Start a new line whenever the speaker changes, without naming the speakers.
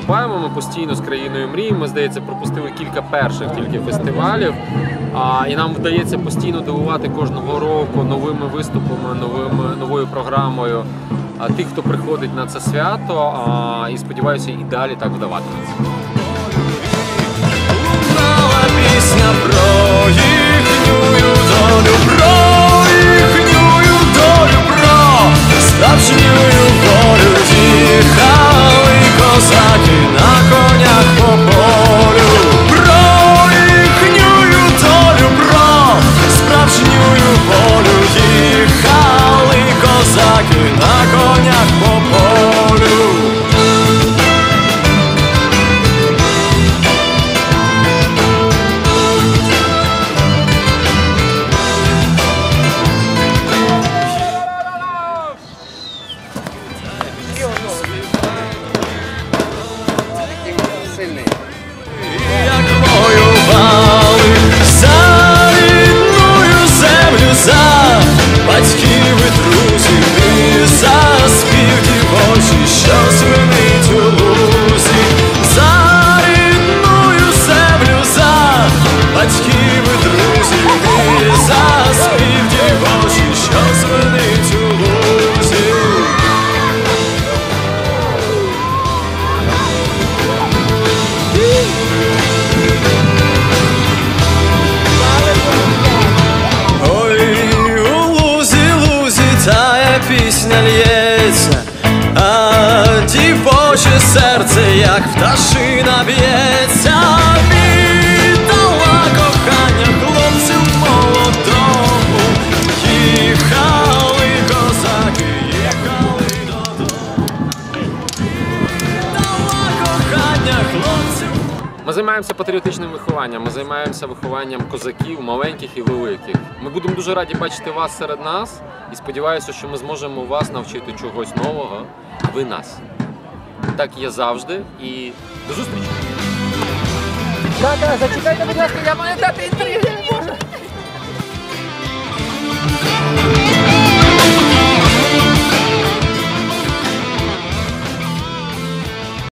виступаємо, ми постійно з країною мрій. Ми, здається, пропустили кілька перших тільки фестивалів. І нам вдається постійно дивувати кожного року новими виступами, новою програмою тих, хто приходить на це свято. І сподіваюся, і далі так вдаватиметься.
Лунала пісня про їхню долю, про їхню долю, про справжню волю. Їхали козаки на конях по полю, про їхню долю, про справжню волю. Їхали козаки на конях по полю. Як воювали за рідную землю, за батьків і друзів, і за спів дівочий, що звенить у лузі. За рідную землю, за батьків і друзів, і за спів дівочий, що звенить у лузі. Ой, у лузі, лузі тая пісня лється, а дівоче серце, як пташина, б'ється. Віддала кохання хлопцю молодому. Їхали козаки, їхали додому. Віддала кохання хлопцю.
Ми займаємося патріотичним вихованням, ми займаємося вихованням козаків, маленьких і великих. Ми будемо дуже раді бачити вас серед нас і сподіваюся, що ми зможемо вас навчити чогось нового, ви нас. Так є завжди і до зустрічі!
Так, зачекайте, будь ласка, я маю дати інтерв'ю.